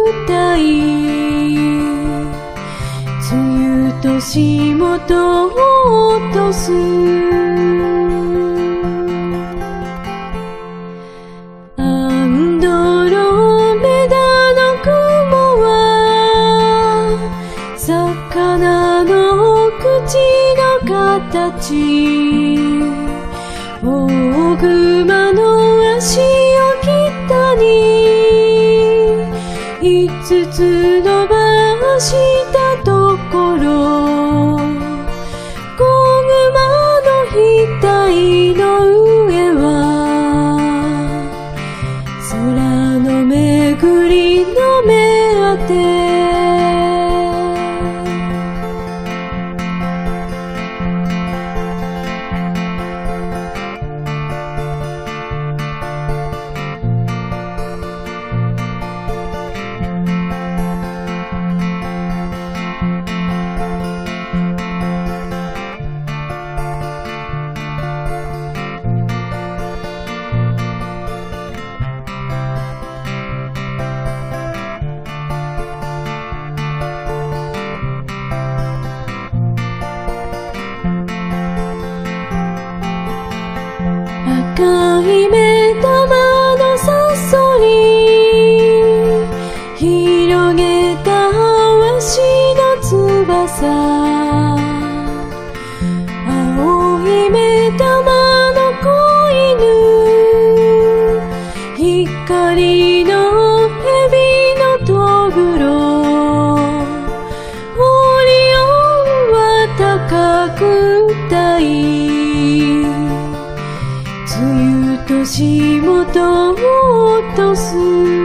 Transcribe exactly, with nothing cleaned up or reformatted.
たい梅雨と霜を落とすアンドロメダの雲は魚の口の形大熊の足を北に五つ伸ばしたところ子熊の額の上は空のめぐりの目当て赤い目玉のサソリ広げたわしの翼青い目玉の子犬光の蛇のとぐろオリオンは高く歌い梅雨と霜を落とす